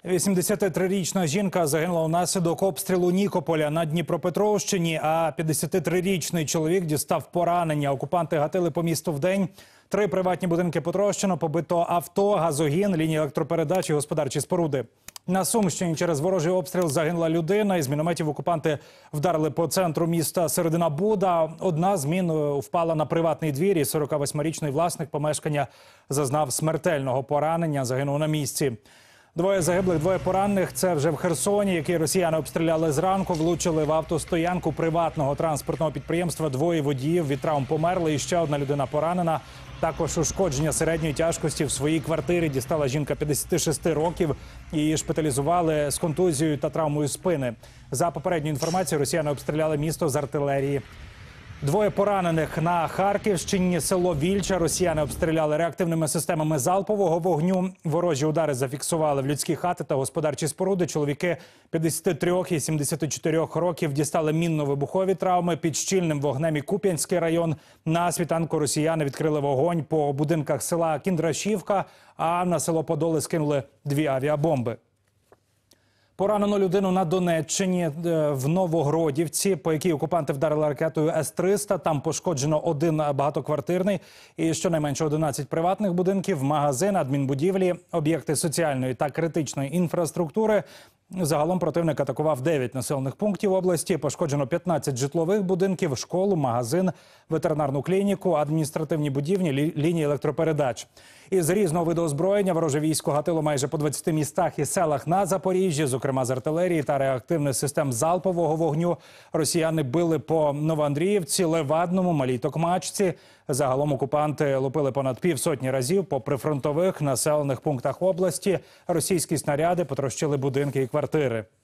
83-річна жінка загинула унаслідок обстрілу Нікополя на Дніпропетровщині, а 53-річний чоловік дістав поранення. Окупанти гатили по місту вдень. 3 приватні будинки потрощено, побито авто, газогін, лінії електропередач і господарчі споруди. На Сумщині через ворожий обстріл загинула людина. Із мінометів окупанти вдарили по центру міста Середина Буда. Одна з мін впала на приватний двір, і 48-річний власник помешкання зазнав смертельного поранення, загинув на місці. 2 загиблих, 2 поранених – це вже в Херсоні, який росіяни обстріляли зранку, влучили в автостоянку приватного транспортного підприємства. 2 водіїв від травм померли, і ще 1 людина поранена. Також ушкодження середньої тяжкості в своїй квартирі дістала жінка 56 років. Її шпиталізували з контузією та травмою спини. За попередньою інформацією, росіяни обстріляли місто з артилерії. 2 поранених на Харківщині, село Вільча. Росіяни обстріляли реактивними системами залпового вогню. Ворожі удари зафіксували в людські хати та господарчі споруди. Чоловіки 53 і 74 років дістали мінно-вибухові травми. Під щільним вогнем і Куп'янський район. На світанку росіяни відкрили вогонь по будинках села Кіндрашівка, а на село Подоли скинули 2 авіабомби. Поранено людину на Донеччині в Новогродівці, по якій окупанти вдарили ракетою С-300. Там пошкоджено 1 багатоквартирний і щонайменше 11 приватних будинків, магазин, адмінбудівлі, об'єкти соціальної та критичної інфраструктури. Загалом противник атакував 9 населених пунктів області. Пошкоджено 15 житлових будинків, школу, магазин, ветеринарну клініку, адміністративні будівлі, лінії електропередач. Із різного виду озброєння вороже військо гатило майже по 20 містах і селах на Запоріжжі, зокрема з артилерії та реактивних систем залпового вогню. Росіяни били по Новоандріївці, Левадному, Малій Токмачці. Загалом окупанти лупили понад півсотні разів по прифронтових населених пунктах області. Російські снаряди потрощили будинки і квартири.